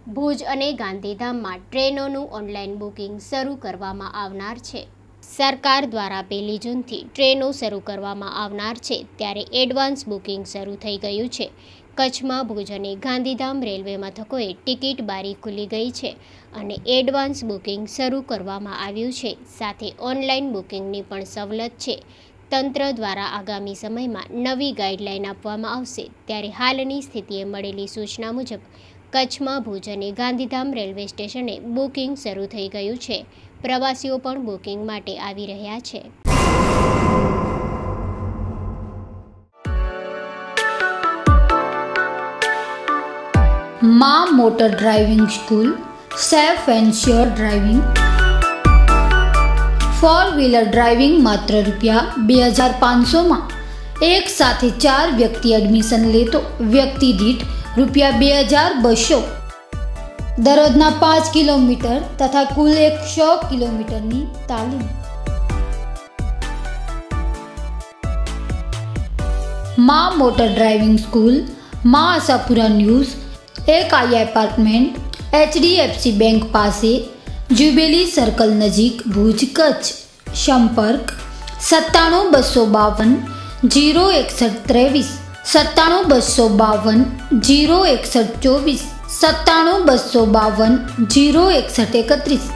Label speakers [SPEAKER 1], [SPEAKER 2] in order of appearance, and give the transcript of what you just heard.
[SPEAKER 1] ભુજ અને ગાંધીધામમાં ટ્રેનોનું online booking શરૂ કરવામાં આવનાર છે। સરકાર દ્વારા 1 જૂનથી ટ્રેનો શરૂ કરવામાં આવનાર છે, ત્યારે એડવાન્સ બુકિંગ શરૂ થઈ ગયું છે। કચ્છમાં ભુજ અને ગાંધીધામ રેલવે મથકોએ ટિકિટ બારી ખુલી ગઈ છે અને એડવાન્સ બુકિંગ શરૂ કરવામાં આવ્યું છે। સાથે ઓનલાઈન બુકિંગની પણ સવલત છે। તંત્ર દ્વારા આગામી સમયમાં નવી ગાઈડલાઈન આપવામાં આવશે, ત્યારે હાલની સ્થિતિએ મળેલી સૂચના મુજબ કચ્છમાં ભુજ અને ગાંધીધામ રેલવે સ્ટેશને બુકિંગ શરૂ થઈ ગયું છે। પ્રવાસીઓ પણ બુકિંગ માટે આવી રહ્યા છે।
[SPEAKER 2] Maa motor driving school, safe and sure driving, four wheeler driving માત્ર ₹2500 માં એક સાથે 4 વ્યક્તિ એડમિશન લેતો વ્યક્તિ દીઠ ₹2200, દરરોજના 5 કિલોમીટર તથા કુલ 100 કિલોમીટરની તાલીમ। માં motor driving school, Maa Ashapura news, 1I apartment, HDFC bank પાસે, જ્યુબિલી સર્કલ નજીક, ભુજ, કચ્છ। સંપર્ક 97 252 06123, 97 252 06124, 97 252 06131।